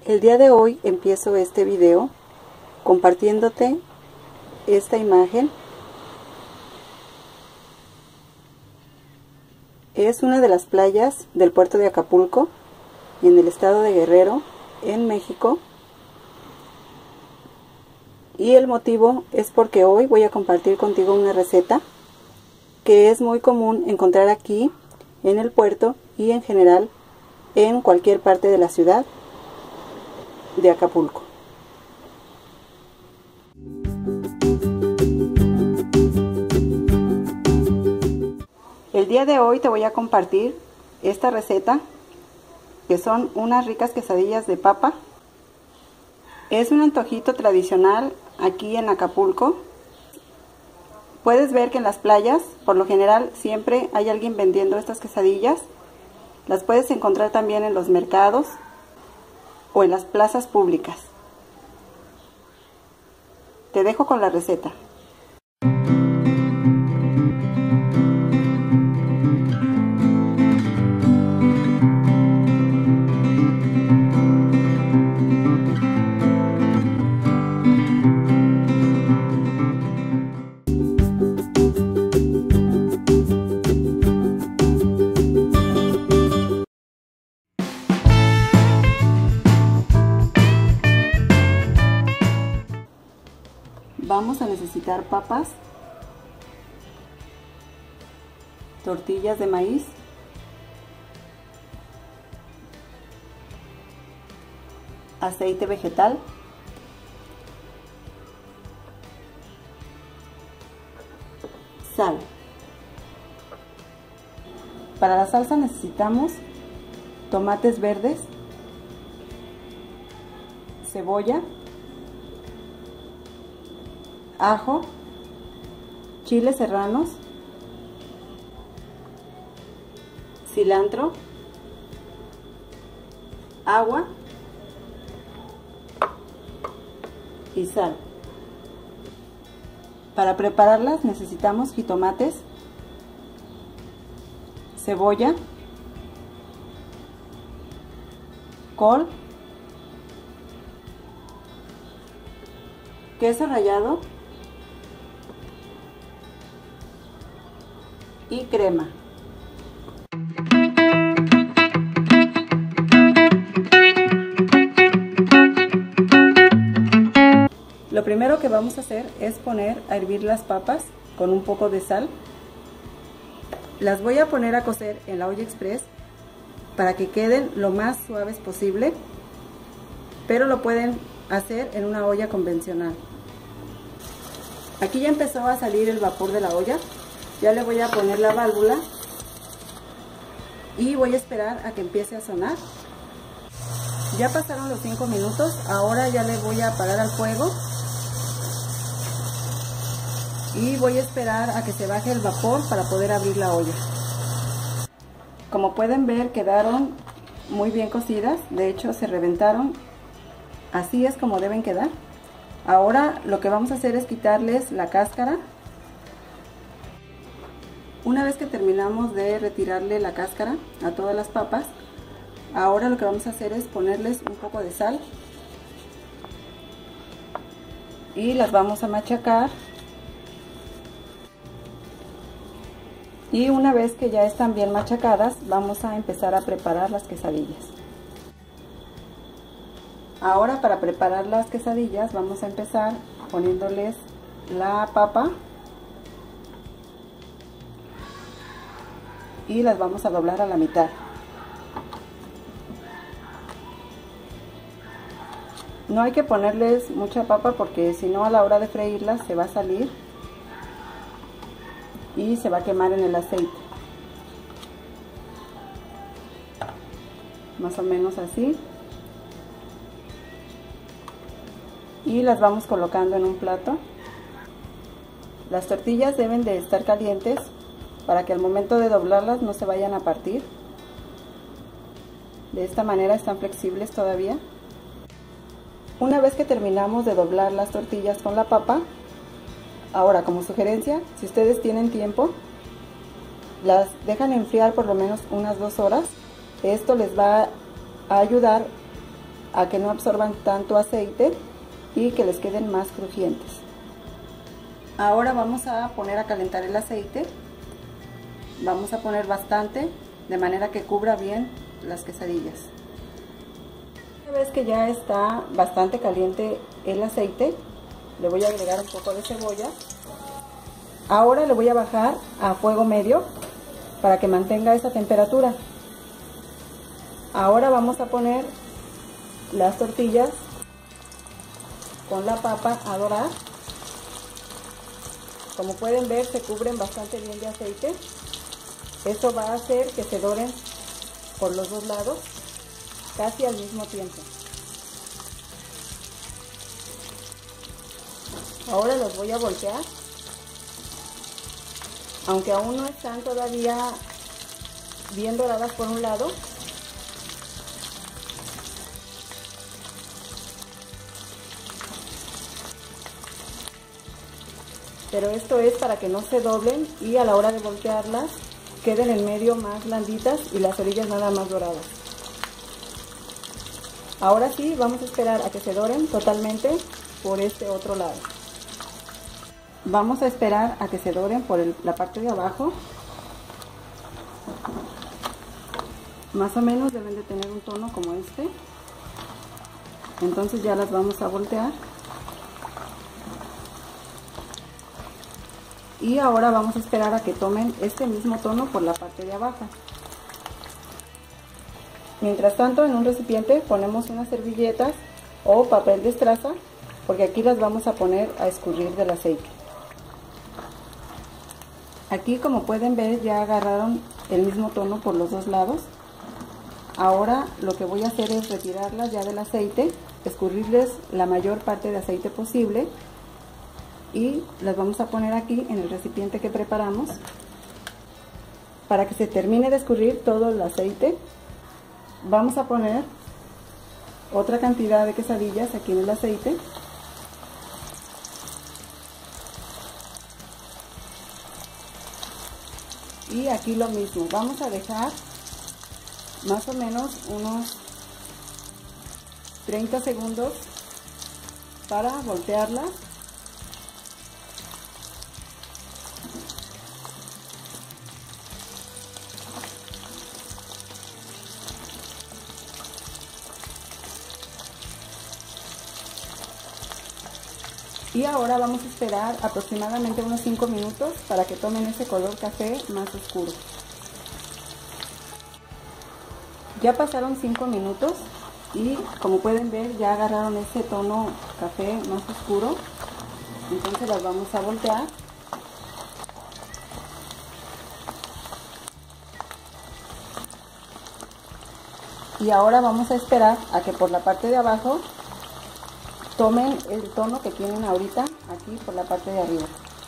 El día de hoy empiezo este video compartiéndote esta imagen. Es una de las playas del puerto de Acapulco, en el estado de Guerrero, en México. Y el motivo es porque hoy voy a compartir contigo una receta que es muy común encontrar aquí en el puerto y en general en cualquier parte de la ciudad de Acapulco. El día de hoy te voy a compartir esta receta, que son unas ricas quesadillas de papa. Es un antojito tradicional aquí en Acapulco. Puedes ver que en las playas, por lo general, siempre hay alguien vendiendo estas quesadillas. Las puedes encontrar también en los mercados o en las plazas públicas. Te dejo con la receta. Vamos a necesitar papas, tortillas de maíz, aceite vegetal, sal. Para la salsa necesitamos tomates verdes, cebolla, ajo, chiles serranos, cilantro, agua y sal. Para prepararlas necesitamos jitomates, cebolla, col, queso rallado y crema. Lo primero que vamos a hacer es poner a hervir las papas con un poco de sal. Las voy a poner a cocer en la olla express para que queden lo más suaves posible, pero lo pueden hacer en una olla convencional. Aquí ya empezó a salir el vapor de la olla. Ya le voy a poner la válvula y voy a esperar a que empiece a sonar. Ya pasaron los 5 minutos, ahora ya le voy a apagar al fuego y voy a esperar a que se baje el vapor para poder abrir la olla. Como pueden ver, quedaron muy bien cocidas, de hecho se reventaron. Así es como deben quedar. Ahora lo que vamos a hacer es quitarles la cáscara. Una vez que terminamos de retirarle la cáscara a todas las papas, ahora lo que vamos a hacer es ponerles un poco de sal y las vamos a machacar. Y una vez que ya están bien machacadas, vamos a empezar a preparar las quesadillas. Ahora, para preparar las quesadillas vamos a empezar poniéndoles la papa y las vamos a doblar a la mitad. No hay que ponerles mucha papa porque si no, a la hora de freírlas se va a salir y se va a quemar en el aceite. Más o menos así. Y las vamos colocando en un plato. Las tortillas deben de estar calientes para que al momento de doblarlas no se vayan a partir. De esta manera están flexibles todavía. Una vez que terminamos de doblar las tortillas con la papa, ahora como sugerencia, si ustedes tienen tiempo, las dejan enfriar por lo menos unas 2 horas. Esto les va a ayudar a que no absorban tanto aceite y que les queden más crujientes. Ahora vamos a poner a calentar el aceite. Vamos a poner bastante, de manera que cubra bien las quesadillas. Una vez que ya está bastante caliente el aceite, le voy a agregar un poco de cebolla. Ahora le voy a bajar a fuego medio para que mantenga esa temperatura. Ahora vamos a poner las tortillas con la papa a dorar. Como pueden ver, se cubren bastante bien de aceite. Esto va a hacer que se doren por los dos lados casi al mismo tiempo. Ahora los voy a voltear. Aunque aún no están todavía bien doradas por un lado, pero esto es para que no se doblen y a la hora de voltearlas queden en medio más blanditas y las orillas nada más doradas. Ahora sí, vamos a esperar a que se doren totalmente por este otro lado. Vamos a esperar a que se doren por la parte de abajo. Más o menos deben de tener un tono como este. Entonces ya las vamos a voltear. Y ahora vamos a esperar a que tomen este mismo tono por la parte de abajo. Mientras tanto, en un recipiente ponemos unas servilletas o papel de estraza, porque aquí las vamos a poner a escurrir del aceite. Aquí, como pueden ver, ya agarraron el mismo tono por los dos lados. Ahora lo que voy a hacer es retirarlas ya del aceite, escurrirles la mayor parte de aceite posible y las vamos a poner aquí en el recipiente que preparamos para que se termine de escurrir todo el aceite. Vamos a poner otra cantidad de quesadillas aquí en el aceite. Y aquí lo mismo, vamos a dejar más o menos unos 30 segundos para voltearla. Y ahora vamos a esperar aproximadamente unos 5 minutos para que tomen ese color café más oscuro. Ya pasaron 5 minutos y como pueden ver ya agarraron ese tono café más oscuro. Entonces las vamos a voltear. Y ahora vamos a esperar a que por la parte de abajo tomen el tono que tienen ahorita aquí por la parte de arriba.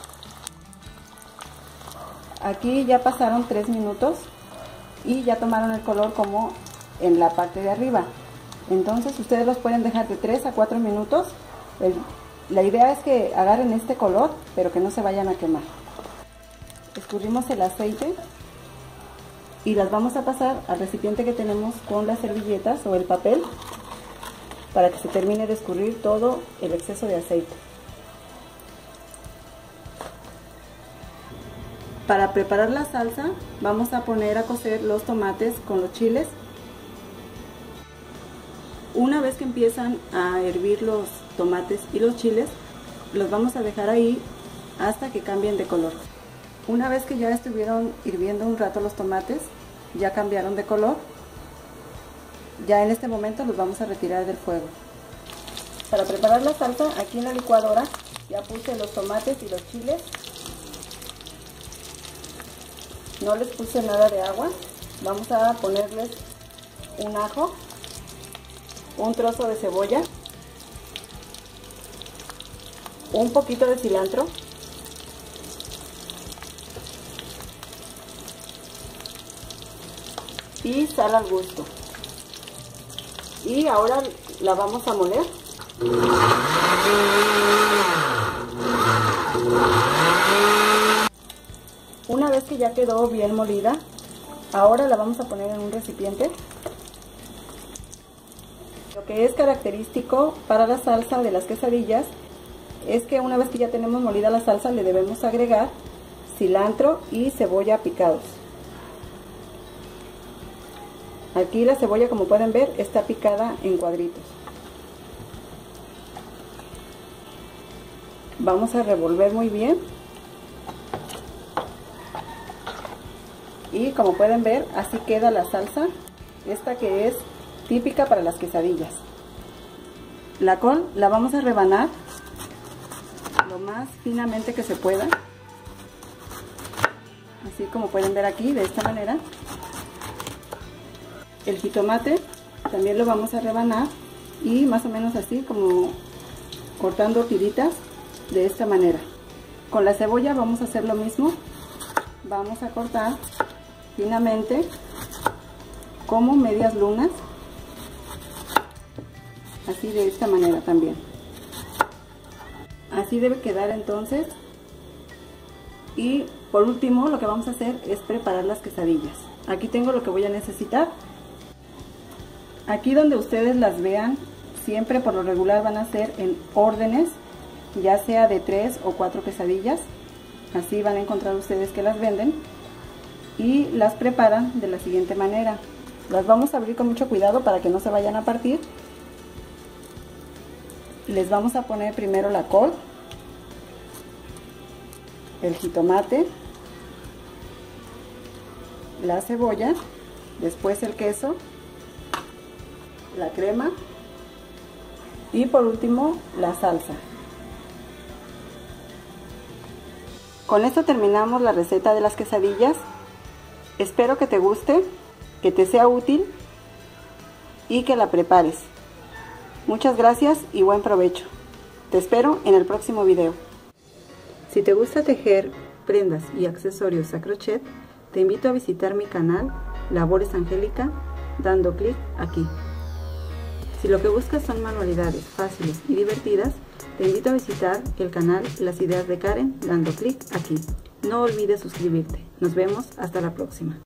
Aquí ya pasaron 3 minutos y ya tomaron el color como en la parte de arriba. Entonces ustedes los pueden dejar de 3 a 4 minutos. La idea es que agarren este color, pero que no se vayan a quemar. Escurrimos el aceite y las vamos a pasar al recipiente que tenemos con las servilletas o el papel, para que se termine de escurrir todo el exceso de aceite. Para preparar la salsa vamos a poner a cocer los tomates con los chiles. Una vez que empiezan a hervir los tomates y los chiles, los vamos a dejar ahí hasta que cambien de color. Una vez que ya estuvieron hirviendo un rato los tomates, ya cambiaron de color. Ya en este momento los vamos a retirar del fuego. Para preparar la salsa, aquí en la licuadora ya puse los tomates y los chiles. No les puse nada de agua. Vamos a ponerles un ajo, un trozo de cebolla, un poquito de cilantro, y sal al gusto. Y ahora la vamos a moler. Una vez que ya quedó bien molida, ahora la vamos a poner en un recipiente. Lo que es característico para la salsa de las quesadillas es que una vez que ya tenemos molida la salsa le debemos agregar cilantro y cebolla picados. Aquí la cebolla, como pueden ver, está picada en cuadritos. Vamos a revolver muy bien. Y como pueden ver, así queda la salsa, esta que es típica para las quesadillas. La col la vamos a rebanar lo más finamente que se pueda. Así como pueden ver aquí, de esta manera. El jitomate también lo vamos a rebanar y más o menos así como cortando tiritas de esta manera. Con la cebolla vamos a hacer lo mismo. Vamos a cortar finamente como medias lunas, así de esta manera también. Así debe quedar entonces. Y por último lo que vamos a hacer es preparar las quesadillas. Aquí tengo lo que voy a necesitar. Aquí donde ustedes las vean, siempre por lo regular van a ser en órdenes, ya sea de 3 o 4 quesadillas. Así van a encontrar ustedes que las venden y las preparan de la siguiente manera. Las vamos a abrir con mucho cuidado para que no se vayan a partir. Les vamos a poner primero la col, el jitomate, la cebolla, después el queso, la crema y por último la salsa. Con esto terminamos la receta de las quesadillas. Espero que te guste, que te sea útil y que la prepares. Muchas gracias y buen provecho. Te espero en el próximo video. Si te gusta tejer prendas y accesorios a crochet, te invito a visitar mi canal Labores Angélica dando clic aquí. Si lo que buscas son manualidades fáciles y divertidas, te invito a visitar el canal Las Ideas de Karen dando clic aquí. No olvides suscribirte. Nos vemos hasta la próxima.